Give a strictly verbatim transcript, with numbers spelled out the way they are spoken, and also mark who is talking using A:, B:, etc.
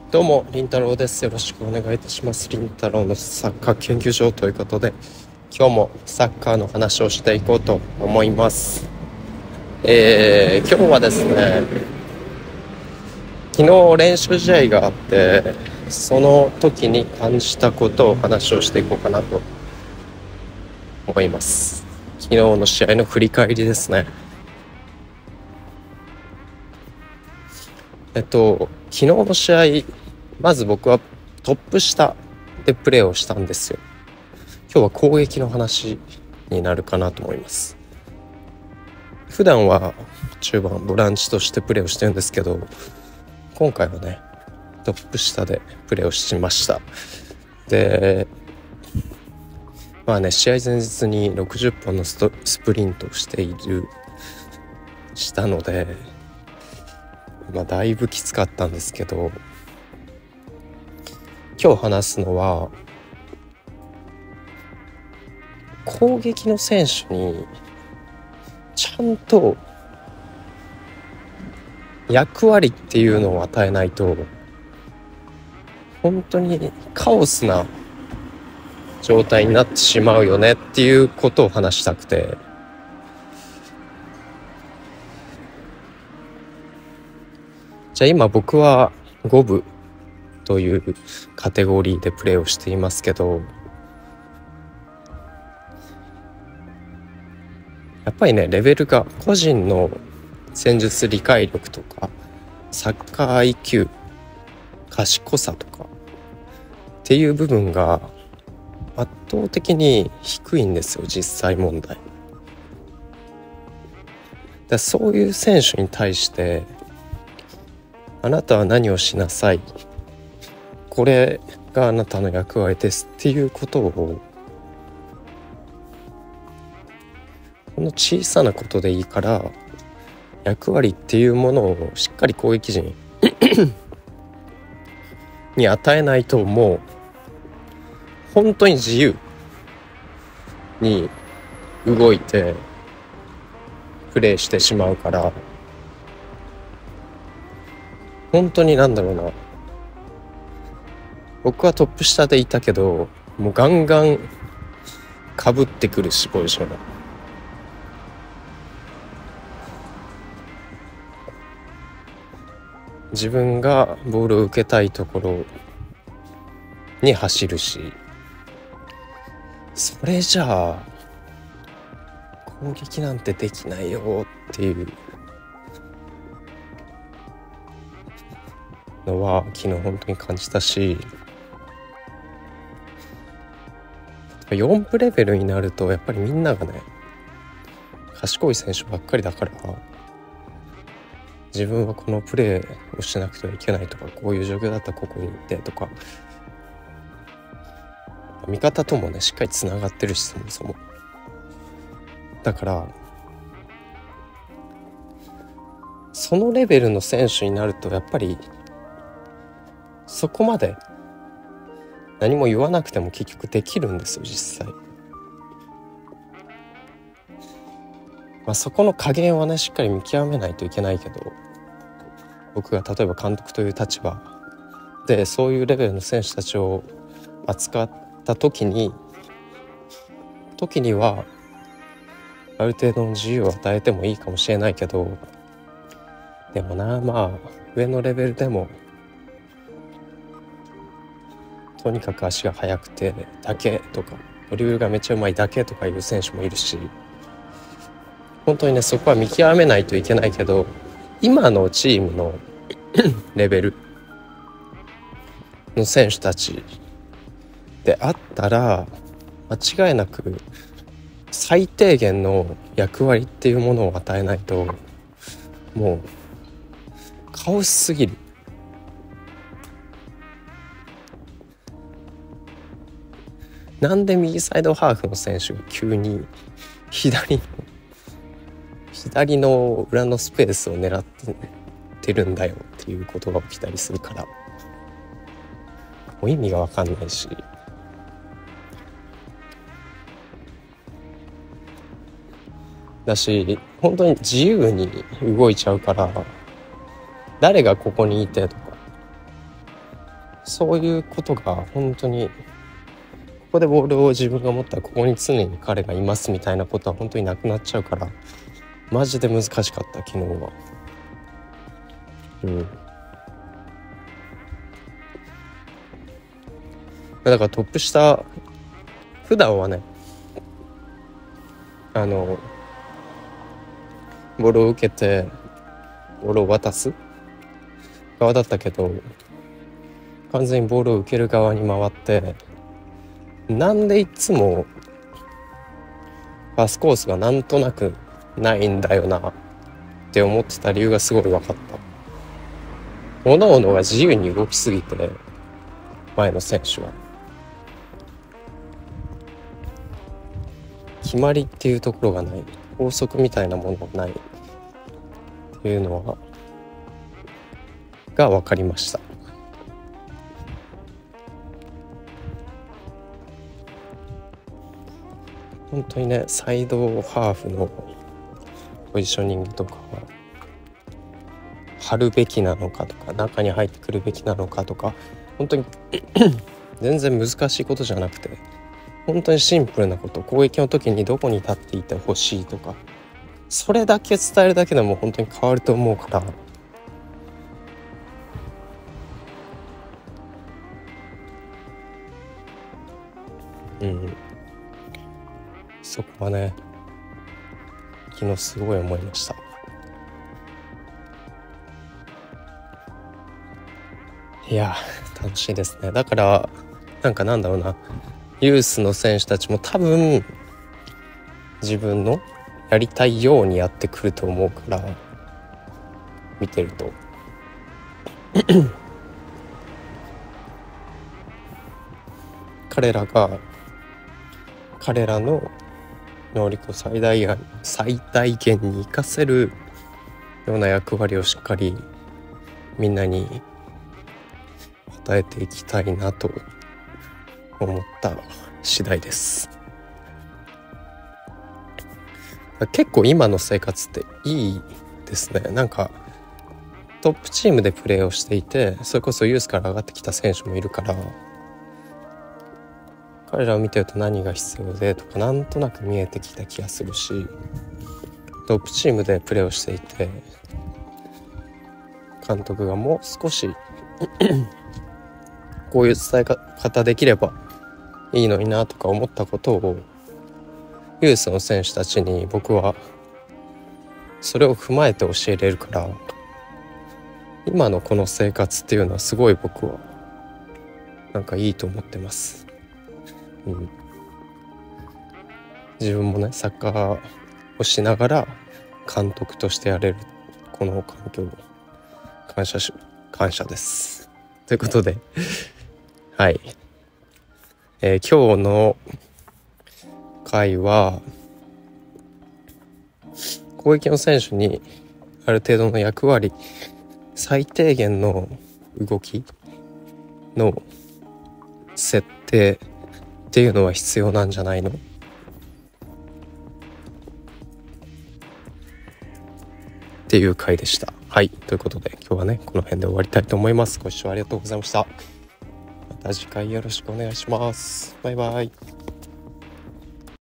A: どうも、りんたろうです。よろしくお願いいたします。りんたろうのサッカー研究所ということで、今日もサッカーの話をしていこうと思います。えー、今日はですね、昨日練習試合があって、その時に感じたことを話をしていこうかなと思います。昨日の試合の振り返りですね。えっと、昨日の試合、まず僕はトップ下でプレーをしたんですよ。今日は攻撃の話になるかなと思います。普段は中盤ボランチとしてプレーをしてるんですけど、今回はねトップ下でプレーをしました。でまあね試合前日にろくじゅっぽんのストスプリントをしているしたので、まあだいぶきつかったんですけど、今日話すのは攻撃の選手にちゃんと役割っていうのを与えないと本当にカオスな状態になってしまうよねっていうことを話したくて、じゃあ今僕はご部というカテゴリーでプレーをしていますけど、やっぱりねレベルが個人の戦術理解力とかサッカー アイキュー 賢さとかっていう部分が圧倒的に低いんですよ、実際問題。だそういう選手に対してあなたは何をしなさい、これがあなたの役割ですっていうことを、この小さなことでいいから役割っていうものをしっかり攻撃陣に与えないと、もう本当に自由に動いてプレーしてしまうから、本当になんだろうな、僕はトップ下でいたけどもうガンガン被ってくるし、ポジションが自分がボールを受けたいところに走るし、それじゃあ攻撃なんてできないよっていうのは昨日本当に感じたし、よん部レベルになるとやっぱりみんながね賢い選手ばっかりだから、自分はこのプレーをしなくてはいけないとか、こういう状況だったらここに行ってとか、味方ともねしっかりつながってるし、そもそもだからそのレベルの選手になるとやっぱりそこまで何も言わなくても結局できるんですよ、実際。まあ、そこの加減はねしっかり見極めないといけないけど、僕が例えば監督という立場でそういうレベルの選手たちを扱った時に時にはある程度の自由を与えてもいいかもしれないけど、でもな、まあ上のレベルでもとにかく足が速くてだけとか、ドリブルがめっちゃうまいだけとかいう選手もいるし、本当にねそこは見極めないといけないけど、今のチームのレベルの選手たちであったら間違いなく最低限の役割っていうものを与えないともうカオスすぎる。なんで右サイドハーフの選手が急に左の左の裏のスペースを狙ってるんだよっていうことが起きたりするから、もう意味が分かんないし、だし本当に自由に動いちゃうから、誰がここにいてとかそういうことが本当に、ここでボールを自分が持ったらここに常に彼がいますみたいなことは本当になくなっちゃうから、マジで難しかった昨日は。うんだからトップ下、普段はね、あのボールを受けてボールを渡す側だったけど、完全にボールを受ける側に回って、なんでいつもパスコースがなんとなくないんだよなって思ってた理由がすごい分かった。各々が自由に動きすぎて、前の選手は決まりっていうところがない、法則みたいなものがないっていうのはが分かりました。本当にね、サイドハーフのポジショニングとか張るべきなのかとか、中に入ってくるべきなのかとか、本当に全然難しいことじゃなくて、本当にシンプルなこと、攻撃の時にどこに立っていてほしいとか、それだけ伝えるだけでも本当に変わると思うから、うんそこはね、昨日すごい思いました。いや楽しいですね。だからなんかなんだろうな、ユースの選手たちも多分自分のやりたいようにやってくると思うから、見てると彼らが彼らの能力を最大限最大限に活かせるような役割をしっかりみんなに与えていきたいなと思った次第です。結構今の生活っていいですね。なんかトップチームでプレーをしていて、それこそユースから上がってきた選手もいるから、彼らを見てると何が必要でとかなんとなく見えてきた気がするし、トップチームでプレーをしていて監督がもう少しこういう伝え方できればいいのになとか思ったことをユースの選手たちに僕はそれを踏まえて教えれるから、今のこの生活っていうのはすごい僕はなんかいいと思ってます。うん、自分もねサッカーをしながら監督としてやれるこの環境感謝し感謝ですということではい、えー、今日の回は攻撃の選手にある程度の役割、最低限の動きの設定っていうのは必要なんじゃないのっていう回でした。はい、ということで今日はねこの辺で終わりたいと思います。ご視聴ありがとうございました。また次回よろしくお願いします。バイバイ。